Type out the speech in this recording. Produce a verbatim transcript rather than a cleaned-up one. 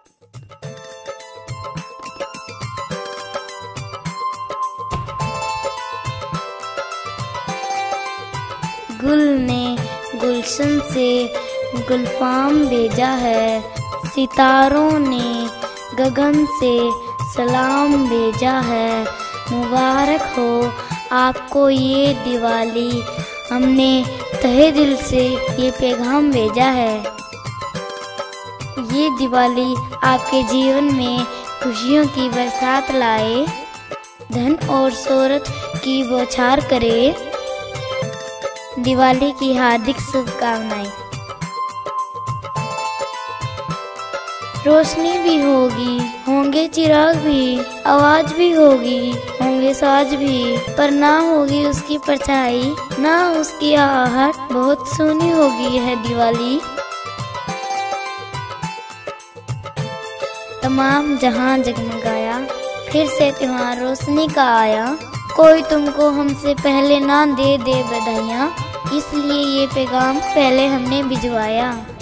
गुल ने गुलशन से गुलफाम भेजा है, सितारों ने गगन से सलाम भेजा है। मुबारक हो आपको ये दिवाली, हमने तहे दिल से ये पैगाम भेजा है। ये दिवाली आपके जीवन में खुशियों की बरसात लाए, धन और शोहरत की बौछार करे। दिवाली की हार्दिक शुभकामनाएं। रोशनी भी होगी, होंगे चिराग भी, आवाज भी होगी, होंगे साज भी, पर ना होगी उसकी परछाई, ना उसकी आहट। बहुत सोनी होगी यह दिवाली। तमाम जहां जगमगाया, फिर से त्योहार रोशनी का आया। कोई तुमको हमसे पहले ना दे दे बधाइयाँ, इसलिए ये पैगाम पहले हमने भिजवाया।